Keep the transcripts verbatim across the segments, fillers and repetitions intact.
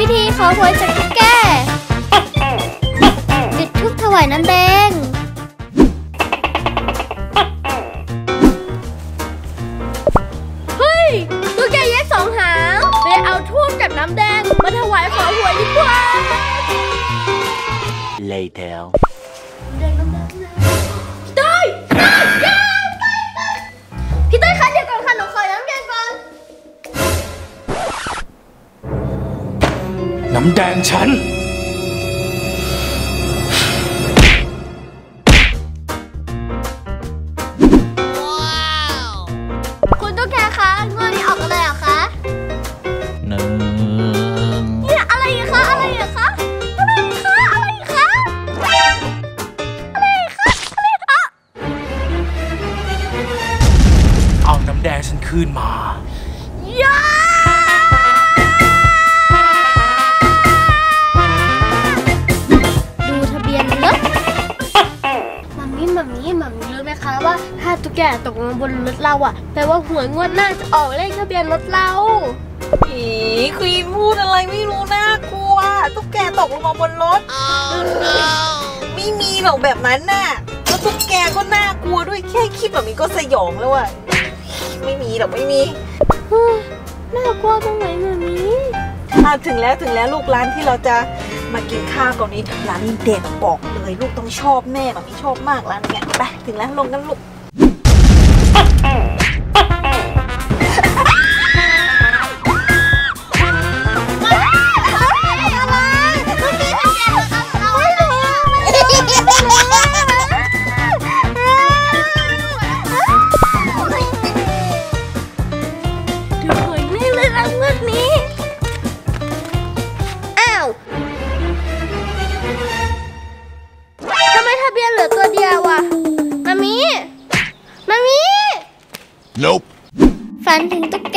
พิธีขอหวยจากตุ๊กแกจุดธูปถวายน้ำแดงเฮ้ยตุ๊กแกแยกสองหางเลยเอาธูปกับน้ำแดงมาถวายขอหวยดีกว่า Later พี่เต้ยพี่เต้ยคะเดี๋ยวก่อนค่ะหนูขอน้ำแดงก่อนน้ำแดงฉันคุณตุ๊กแกคะงวดนี้ออกอะไรเหรอคะหนึ่งเนี่ยอะไรอีกคะอะไรอีกคะอะไรอีกคะอะไรอีกคะอะไรอีกคะอะไรอีกคะเอาน้ำแดงฉันคืนมาย่าดูทะเบียนรถมัมมี่มัมมี่มัมมี่รู้ไหมคะว่าถ้าตุ๊กแกตกลงบนรถเราอะแปลว่าหวยงวดหน้าจะออกเลขทะเบียนรถเราอีควีนพูดอะไรไม่รู้น่ากลัวตุ๊กแกตกลงมาบนรถ oh, no. ไม่มีหรอกแบบนั้นน่ะแล้วตุ๊กแกก็น่ากลัวด้วยแค่คิดแบบนี้ก็สยองแล้วอะไม่มีหรอกไม่มีน่ากลัวตรงไหนแบบนี้อ่ะถึงแล้วถึงแล้วลูกร้านที่เราจะมากินข้าวก่อนนี้ร้านนี้เด็ดบอกเลยลูกต้องชอบแม่แบบนี้ชอบมากร้านนี้ไปถึงแล้วลงกันลูก Nope ฝันถึงตุ๊กแก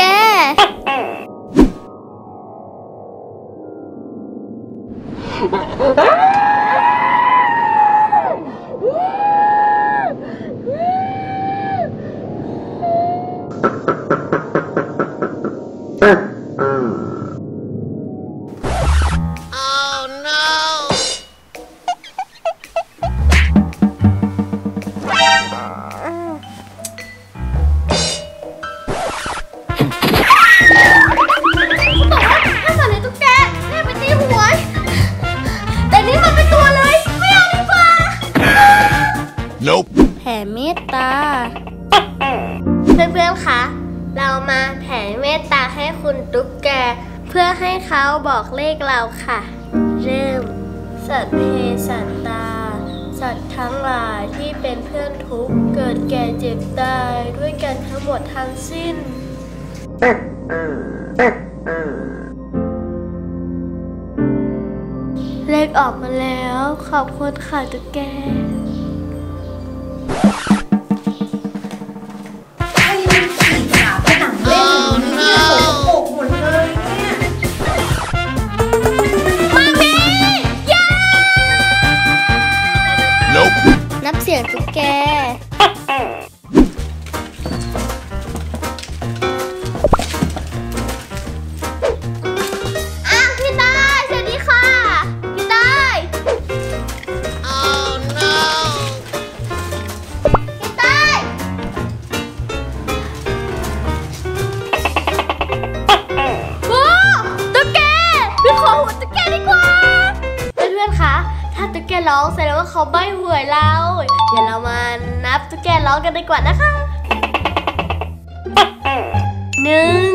แผ่เมตตาเพื่อนๆคะเรามาแผ่เมตตาให้คุณตุ๊กแกเพื่อให้เขาบอกเลขเราค่ะเริ่มสัตว์เพสัตตาสัตว์ทั้งหลายที่เป็นเพื่อนทุกข์เกิดแก่เจ็บตายด้วยกันทั้งหมดทั้งสิ้นเลขออกมาแล้วขอบคุณค่ะตุ๊กแกนับเสียงตุ๊กแกอ้าวพี่ต้ายสวัสดีค่ะพี่ต้าย oh no พี่ต้ายโอ้ตุ๊กแกพี่ขอหัวตุ๊กแกดีกว่าเพื่อนๆคะถ้าตุ๊กแกร้องแสดงว่าเขาใบ้หวยเราเดี๋ยวเรามานับตุ๊กแกร้องกันดีกว่านะคะหนึ่ง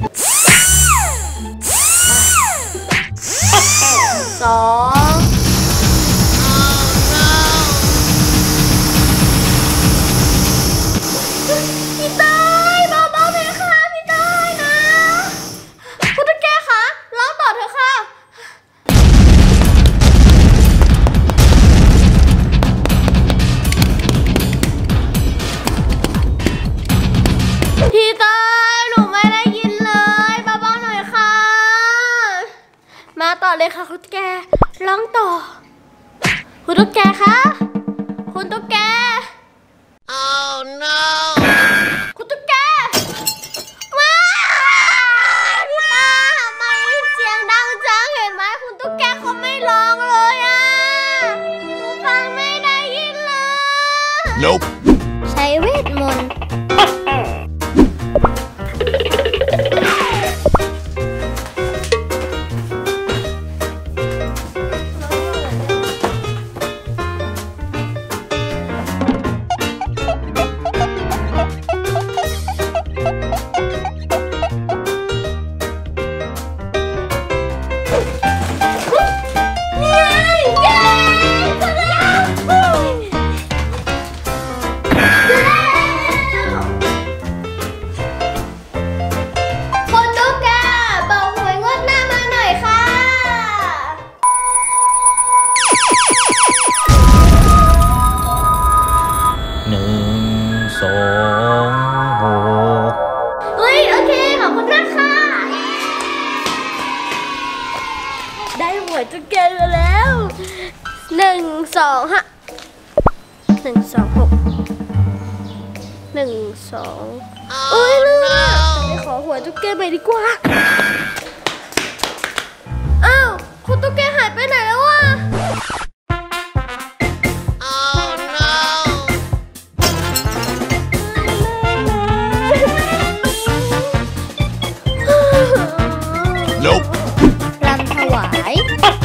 สองพี่เต้ยเบาๆเลยค่ะพี่เต้ยนะคุณตุ๊กแกคะร้องต่อเถอะค่ะพี่เต้ยหนูไม่ได้ยินเลยเบาๆหน่อยค่ะมาต่อเลยค่ะคุณตุ๊กแกร้องต่อคุณตุ๊กแกคะคุณตุ๊กแก oh no คุณตุ๊กแกมาพี่ตาทำไมเสียงดังจังเห็น Nope ใช้เวทมนต์ได้หวยตุ๊กแกแล้วหนึ่งสองฮะหนึ่งสองหกหนึ่งสองโอ้ยเลือกไปขอหวยตุ๊กแกไปดีกว่าอ้าวคุณตุ๊กแกหายไปไหนแล้ววะ Nope รำถวาย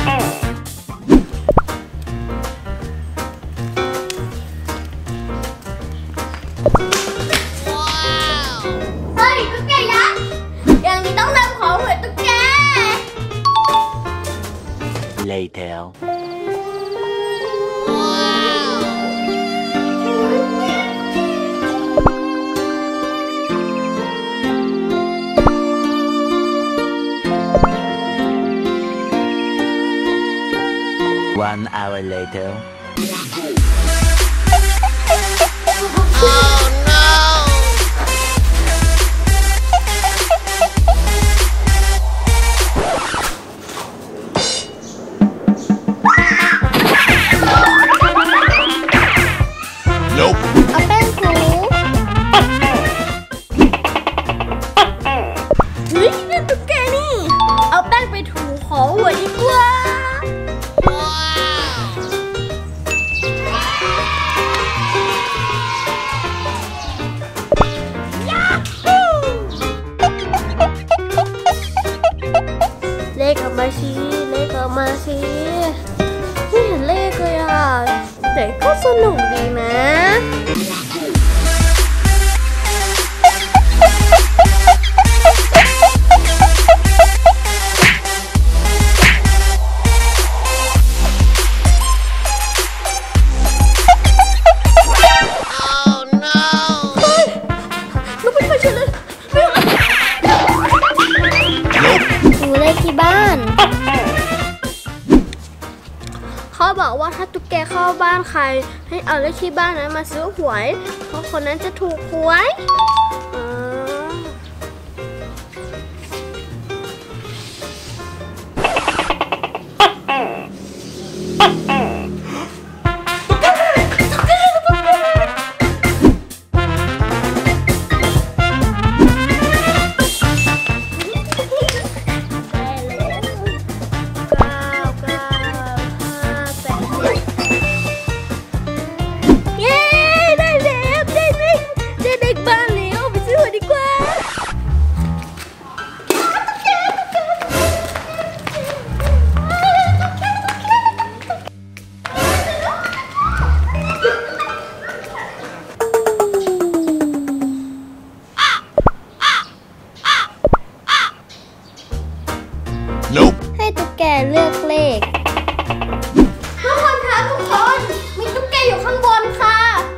เฮ้ยตุ๊กแกยักษ์อย่างนี้ต้องรำขอหวยตุ๊กแก Later One hour later. Oh no! Nope. เอาแป้งถูเฮ้ยนี่ตุ๊กแกนี่เอาแป้งไปถูขอหวยดีกว่าเลขออกมาสิเลขออกมาสิไม่เห็นเลขเลยอ่ะแต่ก็สนุกดีนะเขาบอกว่าถ้าตุ๊กแกเข้าบ้านใครให้เอาเลขที่บ้านนั้นมาซื้อหวยเพราะคนนั้นจะถูกหวยให้ตุ๊กแกเลือกเลขทุกคนคะทุกคนมีตุ๊กแกอยู่ข้างบนค่ะ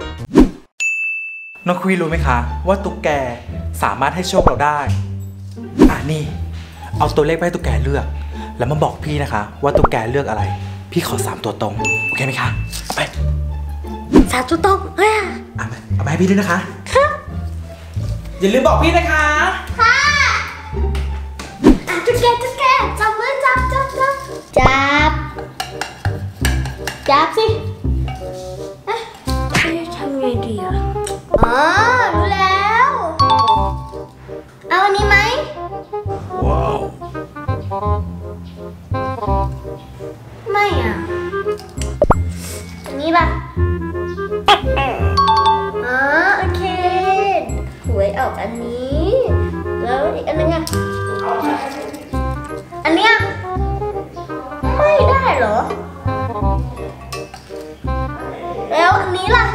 น้องคุยรู้ไหมคะว่าตุ๊กแกสามารถให้โชคเราได้อ่ะนี่เอาตัวเลขไปให้ตุ๊กแกเลือกแล้วมาบอกพี่นะคะว่าตุ๊กแกเลือกอะไรพี่ขอสามตัวตรงโอเคไหมคะไปสามตัวตรงเฮ้ยเอาไปเอาไปให้พี่ด้วยนะคะครับอย่าลืมบอกพี่นะคะค่ะตุ๊กแกตุ๊กแกจับมือจับจับจับจับจับสิเอ๊ะทำไงดีอ่ะอ๋อรู้แล้วเอาอันนี้ไหมว้าวไม่อ่ะอันนี้ล่ะเหรอแล้วอันนี้ล่ะ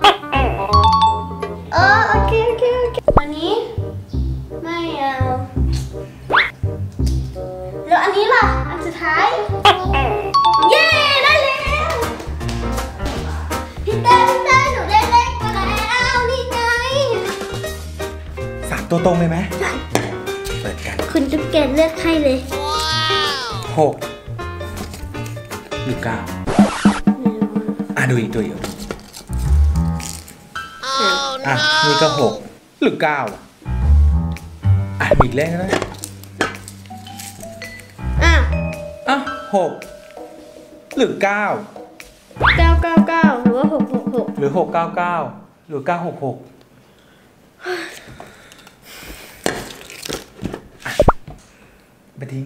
เออโอเคโอเคโอเคอันนี้ไม่เอาแล้วอันนี้ล่ะอันสุดท้ายเย้ได้แล้วพี่เต้พี่เต้หนูได้เลขมาแล้วนี่ไงสามตัวตรงเลยไหมเปิดกันคุณตุ๊กแกเลือกให้เลยหกหรือเก้าอ่ะดูอีกตัวอีกอ่ะนี่ก็หกหรือเก้าอ่ะมีอีกเลขนะอ่ะอ่ะหกหรือเก้าเก้าเก้าเก้าหรือว่าหกหกหกหรือหกเก้าเก้าหรือเก้าหกหกไปทิ้ง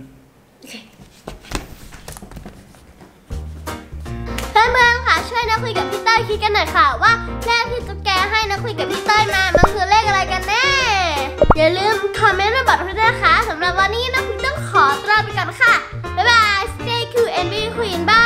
เพื่อนๆค่ะช่วยนะคุยกับพี่เต้ยคิดกันหน่อยค่ะว่าเลขที่ตุ๊กแกให้นะคุยกับพี่เต้ยมามันคือเลขอะไรกันแน่อย่าลืมคอมเมนต์มาบอกด้วยนะคะสำหรับวันนี้นะคุยต้องขอตัวไปก่อนค่ะบ๊ายบาย stay cool and be queen bye